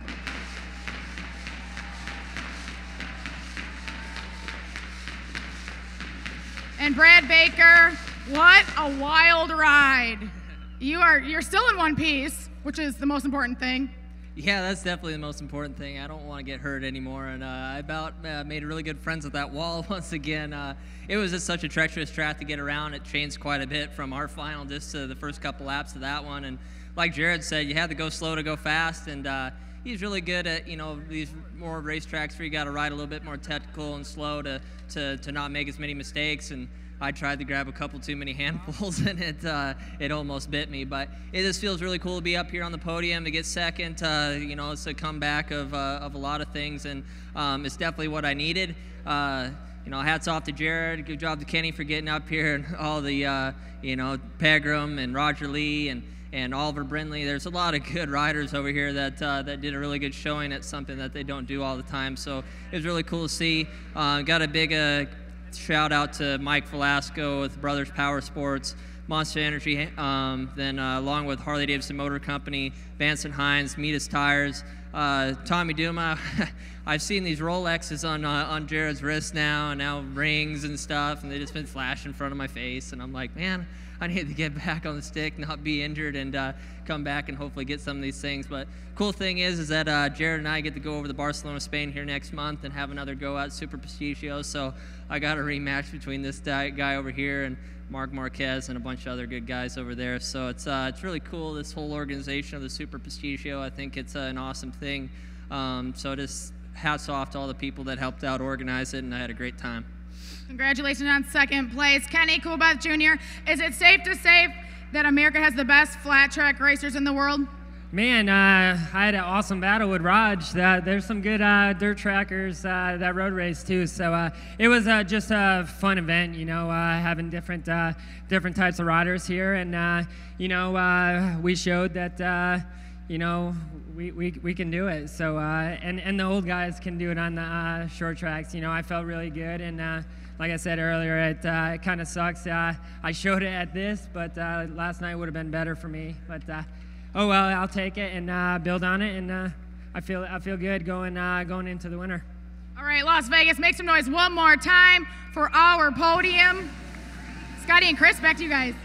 Speaker 3: And Brad Baker, what a wild ride. You are, you're still in one piece, which is the most important thing.
Speaker 11: Yeah, that's definitely the most important thing. I don't want to get hurt anymore, and uh, I about uh, made really good friends with that wall once again. Uh, it was just such a treacherous track to get around. It changed quite a bit from our final just to the first couple laps of that one. And like Jared said, you had to go slow to go fast, and uh, he's really good at, you know, these more racetracks where you got to ride a little bit more technical and slow to, to, to not make as many mistakes. And I tried to grab a couple too many handfuls, and it uh, it almost bit me. But it just feels really cool to be up here on the podium to get second. Uh, you know, it's a comeback of uh, of a lot of things, and um, it's definitely what I needed. Uh, you know, hats off to Jared. Good job to Kenny for getting up here, and all the uh, you know, Pegram and Roger Lee and and Oliver Brindley. There's a lot of good riders over here that uh, that did a really good showing at something that they don't do all the time. So it was really cool to see. Uh, got a big uh, shout out to Mike Velasco with Brothers Power Sports, Monster Energy, um, then uh, along with Harley Davidson Motor Company, Vance and Hines, Mitas Tires, uh, Tommy Duma. I've seen these Rolexes on uh, on Jared's wrist now, and now rings and stuff, and they just been flashing in front of my face, and I'm like, man, I need to get back on the stick, not be injured, and uh, come back and hopefully get some of these things. But cool thing is, is that uh, Jared and I get to go over to Barcelona, Spain here next month and have another go at Super Prestigio. So I got a rematch between this guy over here and Mark Marquez and a bunch of other good guys over there. So it's uh, it's really cool, this whole organization of the Super Prestigio. I think it's uh, an awesome thing. Um, so just hats off to all the people that helped out organize it, and I had a great time.
Speaker 3: Congratulations on second place. Kenny Coolbeth Junior Is it safe to say that America has the best flat track racers in the world?
Speaker 12: Man, uh, I had an awesome battle with Raj. Uh, there's some good uh, dirt trackers uh, that road race too. So uh, it was uh, just a fun event, you know, uh, having different uh, different types of riders here, and uh, you know, uh, we showed that uh, you know, we, we we can do it. So uh, and and the old guys can do it on the uh, short tracks. You know, I felt really good, and uh, like I said earlier, it, uh, it kind of sucks. Uh, I showed it at this, but uh, last night would have been better for me. But uh, oh well, I'll take it and uh, build on it, and uh, I feel I feel good going uh, going into the winter.
Speaker 3: All right, Las Vegas, make some noise one more time for our podium. Scotty and Chris, back to you guys.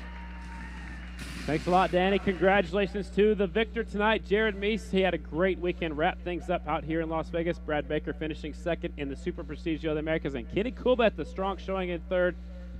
Speaker 1: Thanks a lot, Danny. Congratulations to the victor tonight, Jared Meese. He had a great weekend, wrapped things up out here in Las Vegas. Brad Baker finishing second in the Super Prestigio of the Americas, and Kenny Coolbeth, the strong showing in third.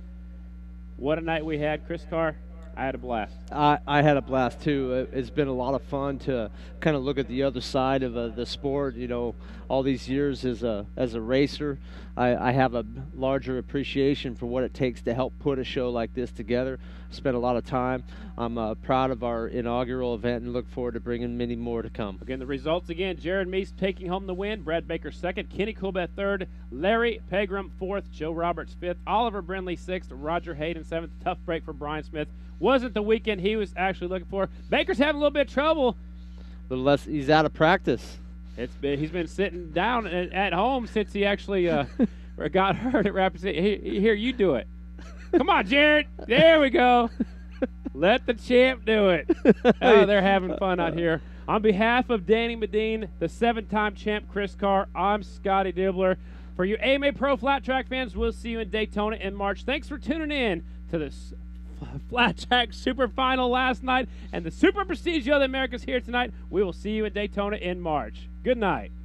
Speaker 1: What a night we had. Chris Carr, I had a blast.
Speaker 2: I, I had a blast too. It's been a lot of fun to kind of look at the other side of uh, the sport. You know, all these years as a as a racer, I, I have a larger appreciation for what it takes to help put a show like this together. Spent a lot of time. I'm uh, proud of our inaugural event and look forward to bringing many more to come.
Speaker 1: Again, the results again: Jared Meese taking home the win, Brad Baker second, Kenny Coolbeth third, Larry Pegram fourth, Joe Roberts fifth, Oliver Brindley sixth, Roger Hayden seventh. Tough break for Brian Smith. Wasn't the weekend he was actually looking for. Baker's having a little bit of trouble.
Speaker 2: But less, he's out of practice.
Speaker 1: It's been he's been sitting down at, at home since he actually uh, got hurt at Rapid City. Here, you do it. Come on, Jared. There we go. Let the champ do it. Oh, they're having fun out here. On behalf of Danny Medine, the seven-time champ Chris Carr, I'm Scotty Dibbler. For you A M A Pro Flat Track fans, we'll see you in Daytona in March. Thanks for tuning in to this Flat Track Super Final last night and the Super Prestigio of the Americas here tonight. We will see you in Daytona in March. Good night.